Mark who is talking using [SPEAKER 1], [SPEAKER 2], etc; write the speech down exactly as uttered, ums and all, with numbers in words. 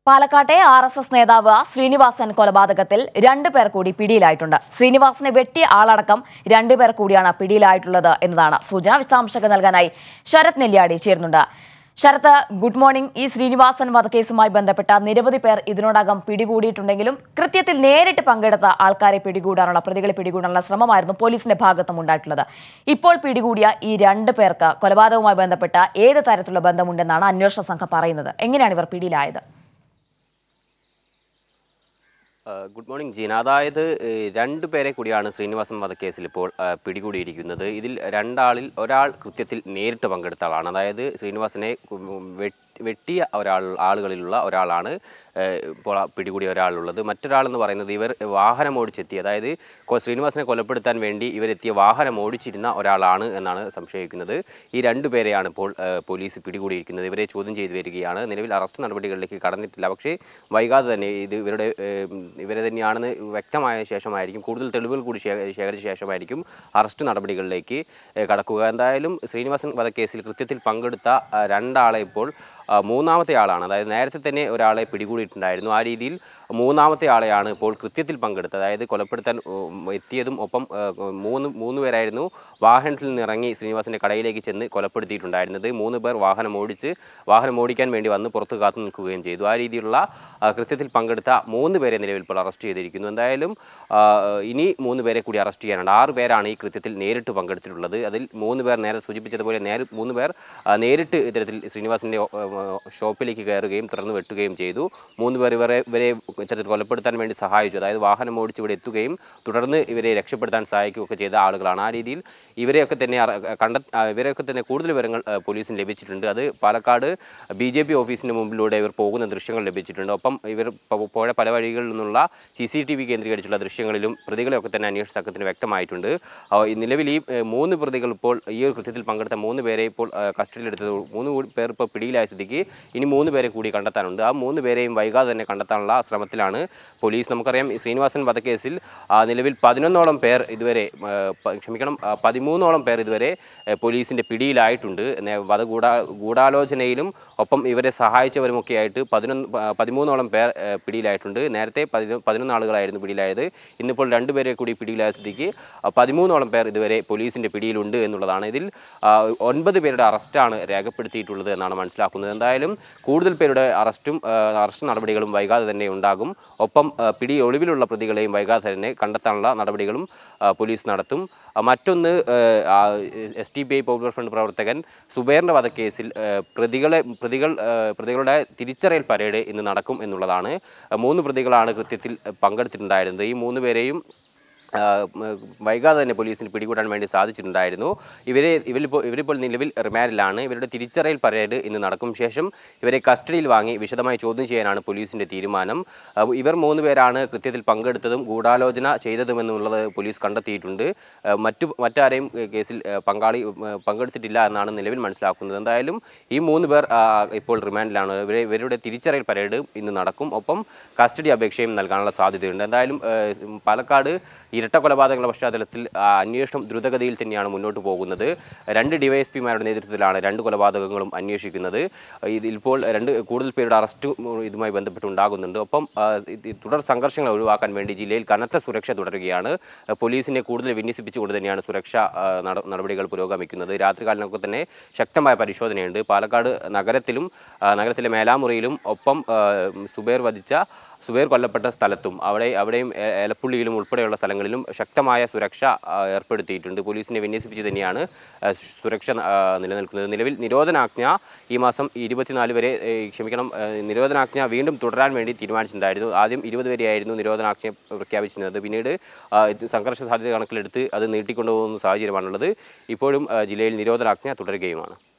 [SPEAKER 1] പാലക്കാട്ടെ R S S നേതാവ് ശ്രീനിവാസൻ കൊലപാതകത്തിൽ രണ്ടു പേർ കൂടി പിടിയിലായിട്ടുണ്ട്. ശ്രീനിവാസനെ വെട്ടിയ ആളടക്കം രണ്ടുപേർ കൂടിയാണ് പിടിയിലായിട്ടുള്ളത് എന്നതാണ് സൂചന. വിശദാംശങ്ങൾ നൽകാനായി ശരത് നെല്ലിയാടി ചേരുന്നുണ്ട്. Sarath, good morning. ഈ ശ്രീനിവാസൻ വധക്കേസുമായി ബന്ധപ്പെട്ട നിരവധി പേർ ഇതിനോടകം പിടികൂടിയിട്ടുണ്ടെങ്കിലും കൃത്യത്തിൽ നേരിട്ട് പങ്കെടുത്ത ആൾക്കാരെ പിടികൂടാനുള്ള പ്രതികളെ പിടികൂടാനുള്ള ശ്രമമായിരുന്നു പോലീസിന്റെ ഭാഗത്തും ഉണ്ടായിട്ടുള്ളത്. ഇപ്പോൾ പിടികൂടിയ ഈ രണ്ടു പേർക്ക് കൊലപാതകവുമായി ബന്ധപ്പെട്ട ഏത് തരത്തിലുള്ള ബന്ധമുണ്ടെന്നാണ് അന്വേഷണ സംഘം പറയുന്നത്. എങ്ങനെയാണ് ഇവർ പിടിയിലായത്?
[SPEAKER 2] Good morning Jeena. അതായത് രണ്ടു പേരെ കൂടിയാണ് ശ്രീനിവാസൻ വധക്കേസിൽ ഇപ്പോൾ പിടികൂടിയിരിക്കുന്നത്. ഇതിൽ രണ്ടാളിൽ ഒരാൾ കൃത്യത്തിൽ നേരിട്ട് പങ്കെടുത്ത ആളാണ്. അതായത് ശ്രീനിവാസനെ വെട്ടിയ ഒരാൾ ആളുകളിലുള്ള ഒരാളാണ് ഇപ്പോൾ പിടികൂടിയ ഒരാളുള്ളത്. മറ്റൊരാളെന്ന് പറയുന്നത് ഇവർ വാഹനം ഓടിച്ചെത്തി, അതായത് ശ്രീനിവാസനെ കൊലപ്പെടുത്താൻ വേണ്ടി ഇവരെത്തിയ വാഹനം ഓടിച്ചിരുന്ന ഒരാളാണ് എന്നാണ് സംശയിക്കുന്നത്. ഈ രണ്ടു പേരെയാണ് ഇപ്പോൾ പോലീസ് പിടികൂടിയിരിക്കുന്നത്. ഇവരെ ചോദ്യം ചെയ്തു വരികയാണ്. നിലവിൽ അറസ്റ്റ് നടപടികളിലേക്ക് കടന്നിട്ടില്ല. പക്ഷേ വൈകാതെ തന്നെ ഇത് ഇവരുടെ ഇവരെ തന്നെയാണെന്ന് വ്യക്തമായ ശേഷമായിരിക്കും, കൂടുതൽ തെളിവുകൾ കൂടി ശേഖരിച്ച ശേഷമായിരിക്കും അറസ്റ്റ് നടപടികളിലേക്ക് കടക്കുക. എന്തായാലും ശ്രീനിവാസൻ വധക്കേസിൽ കൃത്യത്തിൽ പങ്കെടുത്ത രണ്ടാളെ ഇപ്പോൾ മൂന്നാമത്തെ ആളാണ്, അതായത് നേരത്തെ തന്നെ ഒരാളെ പിടികൂടിയിട്ടുണ്ടായിരുന്നു. ആ രീതിയിൽ മൂന്നാമത്തെ ആളെയാണ് ഇപ്പോൾ കൃത്യത്തിൽ പങ്കെടുത്തത്. അതായത് കൊലപ്പെടുത്താൻ എത്തിയതും ഒപ്പം മൂന്ന് മൂന്ന് പേരായിരുന്നു വാഹനത്തിൽ നിന്നിറങ്ങി ശ്രീനിവാസൻ്റെ കടയിലേക്ക് ചെന്ന് കൊലപ്പെടുത്തിയിട്ടുണ്ടായിരുന്നത്. മൂന്ന് പേർ വാഹനം ഓടിച്ച് വാഹനം ഓടിക്കാൻ വേണ്ടി വന്ന് പുറത്ത് കാത്തു നിൽക്കുകയും ചെയ്തു. ആ രീതിയിലുള്ള കൃത്യത്തിൽ പങ്കെടുത്ത മൂന്ന് പേരെ നിലവിൽ ഇപ്പോൾ അറസ്റ്റ് ചെയ്തിരിക്കുന്നു. എന്തായാലും ഇനി മൂന്ന് പേരെ കൂടി അറസ്റ്റ് ചെയ്യാനുണ്ട്. ആറ് പേരാണ് ഈ കൃത്യത്തിൽ നേരിട്ട് പങ്കെടുത്തിട്ടുള്ളത്. അതിൽ മൂന്ന് പേർ നേരെ സൂചിപ്പിച്ചതുപോലെ നേരെ മൂന്ന് പേർ നേരിട്ട് ഇത്തരത്തിൽ ശ്രീനിവാസൻ്റെ ഷോപ്പിലേക്ക് കയറുകയും തുടർന്ന് വെട്ടുകയും ചെയ്തു. മൂന്ന് പേർ ഇവരെ ഇവരെ ഇത്തരത്തിൽ കൊലപ്പെടുത്താൻ വേണ്ടി സഹായിച്ചു. അതായത് വാഹനം ഓടിച്ച് ഇവിടെ എത്തുകയും തുടർന്ന് ഇവരെ രക്ഷപ്പെടുത്താൻ സഹായിക്കുകയൊക്കെ ചെയ്ത ആളുകളാണ്. ആ രീതിയിൽ ഇവരെയൊക്കെ തന്നെ കണ്ട ഇവരെയൊക്കെ തന്നെ കൂടുതൽ വിവരങ്ങൾ പോലീസിന് ലഭിച്ചിട്ടുണ്ട്. അത് പാലക്കാട് ബി ജെ പി ഓഫീസിന് മുമ്പിലൂടെ ഇവർ പോകുന്ന ദൃശ്യങ്ങൾ ലഭിച്ചിട്ടുണ്ട്. ഒപ്പം ഇവർ പോയ പല വഴികളിൽ നിന്നുള്ള സി സി ടി വി കേന്ദ്രീകരിച്ചുള്ള ദൃശ്യങ്ങളിലും പ്രതികളെയൊക്കെ തന്നെ അന്വേഷണ സംഘത്തിന് വ്യക്തമായിട്ടുണ്ട്. നിലവിൽ ഈ മൂന്ന് പ്രതികൾ ഇപ്പോൾ ഈ ഒരു കൃത്യത്തിൽ പങ്കെടുത്ത മൂന്ന് പേരെ ഇപ്പോൾ കസ്റ്റഡിയിലെടുത്തത് മൂന്ന് പേർ ഇപ്പോൾ പിടിയിലായ സ്ഥിതിക്ക് ഇനി മൂന്ന് പേരെ കൂടി കണ്ടെത്താനുണ്ട്. ആ മൂന്ന് പേരെയും വൈകാതെ തന്നെ കണ്ടെത്താനുള്ള ശ്രമത്തിലാണ് പോലീസ്. നമുക്കറിയാം ഈ ശ്രീനിവാസൻ വധക്കേസിൽ നിലവിൽ പതിനൊന്നോളം പേർ ഇതുവരെ ക്ഷമിക്കണം പതിമൂന്നോളം പേർ ഇതുവരെ പോലീസിൻ്റെ പിടിയിലായിട്ടുണ്ട്. വധ ഗൂഢാ ഗൂഢാലോചനയിലും ഒപ്പം ഇവരെ സഹായിച്ചവരുമൊക്കെ ആയിട്ട് പതിനൊന്ന് പതിമൂന്നോളം പേർ പിടിയിലായിട്ടുണ്ട്. നേരത്തെ പതിനൊ പതിനൊന്ന് ആളുകളായിരുന്നു പിടിയിലായത്. ഇന്നിപ്പോൾ രണ്ടുപേരെ കൂടി പിടിയിലായ സ്ഥിതിക്ക് പതിമൂന്നോളം പേർ ഇതുവരെ പോലീസിൻ്റെ പിടിയിലുണ്ട് എന്നുള്ളതാണ്. ഇതിൽ ഒൻപത് പേരുടെ അറസ്റ്റാണ് രേഖപ്പെടുത്തിയിട്ടുള്ളത് എന്നാണ് മനസ്സിലാക്കുന്നത്. എന്തായാലും കൂടുതൽ പേരുടെ അറസ്റ്റും അറസ്റ്റ് നടപടികളും വൈകാതെ തന്നെ ഉണ്ടാകും. ഒപ്പം പിടി ഒളിവിലുള്ള പ്രതികളെയും വൈകാതെ തന്നെ കണ്ടെത്താനുള്ള നടപടികളും പോലീസ് നടത്തും. മറ്റൊന്ന്, S D P I popular front പ്രവർത്തകൻ സുബൈറിൻ്റെ വധക്കേസിൽ പ്രതികളെ പ്രതികൾ പ്രതികളുടെ തിരിച്ചറിയൽ പരേഡ് ഇന്ന് നടക്കും എന്നുള്ളതാണ്. മൂന്ന് പ്രതികളാണ് കൃത്യത്തിൽ പങ്കെടുത്തിട്ടുണ്ടായിരുന്നത്. ഈ മൂന്ന് പേരെയും വൈകാതെ തന്നെ പോലീസിന് പിടികൂടാൻ വേണ്ടി സാധിച്ചിട്ടുണ്ടായിരുന്നു. ഇവരെ ഇവരിപ്പോൾ ഇവരിപ്പോൾ നിലവിൽ റിമാൻഡിലാണ്. ഇവരുടെ തിരിച്ചറിയൽ പരേഡ് ഇന്ന് നടക്കും. ശേഷം ഇവരെ കസ്റ്റഡിയിൽ വാങ്ങി വിശദമായി ചോദ്യം ചെയ്യാനാണ് പോലീസിൻ്റെ തീരുമാനം. ഇവർ മൂന്ന് പേരാണ് കൃത്യത്തിൽ പങ്കെടുത്തതും ഗൂഢാലോചന ചെയ്തതുമെന്നുള്ളത് പോലീസ് കണ്ടെത്തിയിട്ടുണ്ട്. മറ്റു മറ്റാരെയും കേസിൽ പങ്കാളി പങ്കെടുത്തിട്ടില്ല എന്നാണ് നിലവിൽ മനസ്സിലാക്കുന്നത്. എന്തായാലും ഈ മൂന്ന് പേർ ഇപ്പോൾ റിമാൻഡിലാണ്. ഇവരെ ഇവരുടെ തിരിച്ചറിയൽ പരേഡ് ഇന്ന് നടക്കും. ഒപ്പം കസ്റ്റഡി അപേക്ഷയും നൽകാനുള്ള സാധ്യതയുണ്ട്. എന്തായാലും പാലക്കാട് ഇരട്ട കൊലപാതകങ്ങളുടെ പശ്ചാത്തലത്തിൽ അന്വേഷണം ദ്രുതഗതിയിൽ തന്നെയാണ് മുന്നോട്ട് പോകുന്നത്. രണ്ട് ഡിവൈഎസ്പിമാരുടെ നേതൃത്വത്തിലാണ് രണ്ട് കൊലപാതകങ്ങളും അന്വേഷിക്കുന്നത്. ഇതിപ്പോൾ രണ്ട് കൂടുതൽ പേരുടെ അറസ്റ്റ് ഇതുമായി ബന്ധപ്പെട്ടുണ്ടാകുന്നുണ്ട്. ഒപ്പം തുടർ സംഘർഷങ്ങൾ ഒഴിവാക്കാൻ വേണ്ടി ജില്ലയിൽ കനത്ത സുരക്ഷ തുടരുകയാണ്. പോലീസിനെ കൂടുതൽ വിന്യസിപ്പിച്ചുകൊണ്ട് തന്നെയാണ് സുരക്ഷാ നടപടികൾ പുരോഗമിക്കുന്നത്. രാത്രികാലത്തൊക്കെ തന്നെ ശക്തമായ പരിശോധനയുണ്ട്. പാലക്കാട് നഗരത്തിലും നഗരത്തിലെ മേലാമുറിയിലും ഒപ്പം സുബൈർ വധിച്ച സുബൈർ കൊല്ലപ്പെട്ട സ്ഥലത്തും അവിടെ അവിടെയും എലപ്പുള്ളിയിലും ഉൾപ്പെടെയുള്ള സ്ഥലങ്ങളിലും ശക്തമായ സുരക്ഷ ഏർപ്പെടുത്തിയിട്ടുണ്ട്. പോലീസിനെ വിന്യസിപ്പിച്ച് തന്നെയാണ് സുരക്ഷ നിലനിൽക്കുന്നത്. നിലവിൽ നിരോധനാജ്ഞ ഈ മാസം ഇരുപത്തിനാല് വരെ ക്ഷമിക്കണം നിരോധനാജ്ഞ വീണ്ടും തുടരാൻ വേണ്ടി തീരുമാനിച്ചിട്ടുണ്ടായിരുന്നു. ആദ്യം ഇരുപത് വരെയായിരുന്നു നിരോധനാജ്ഞ പ്രഖ്യാപിച്ചിരുന്നത്. പിന്നീട് സംഘർഷ സാധ്യത കണക്കിലെടുത്ത് അത് നീട്ടിക്കൊണ്ടുപോകുന്ന സാഹചര്യമാണുള്ളത്. ഇപ്പോഴും ജില്ലയിൽ നിരോധനാജ്ഞ തുടരുകയുമാണ്.